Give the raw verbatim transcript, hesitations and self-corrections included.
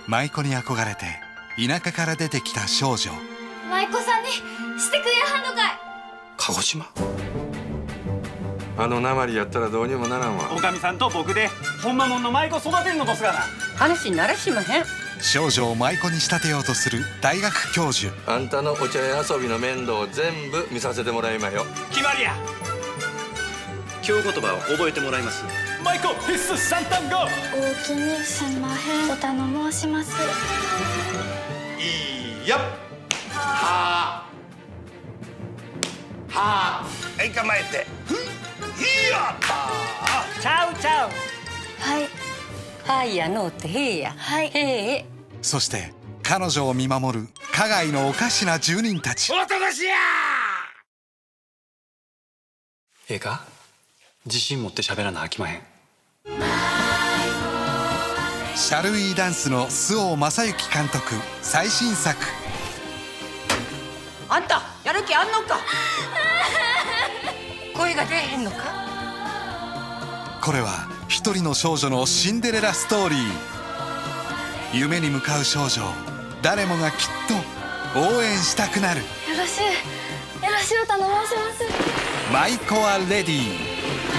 舞妓に憧れて田舎から出てきた少女。 舞妓さんにしてくれはんのかい。 鹿児島、あの鉛やったらどうにもならんわ。 おかみさんと僕でほんまもんの舞妓育てんのどすがな。 話にならしまへん。 少女を舞妓に仕立てようとする大学教授。 あんたのお茶屋遊びの面倒を全部見させてもらいまよ。 決まりや。 京言葉を覚えてもらいます。 舞妓必須三単語。 おおきにすんまへんお頼申します。 いいよ。はあはあ、はい構えて。ふん、いいやった。 ちゃうちゃう。 はいはいやのうてへいや。 はい。 へえ。 そして彼女を見守る花街のおかしな住人たち。 おととしや。 ええか、自信持って喋らなあきまへん。 シャルウィーダンスの周防正行監督最新作。 あんたやる気あんのか。声が出へんのか。 これは一人の少女のシンデレラストーリー。夢に向かう少女を誰もがきっと応援したくなる。 よろしゅうよろしゅうお頼申します。 舞妓はレディー。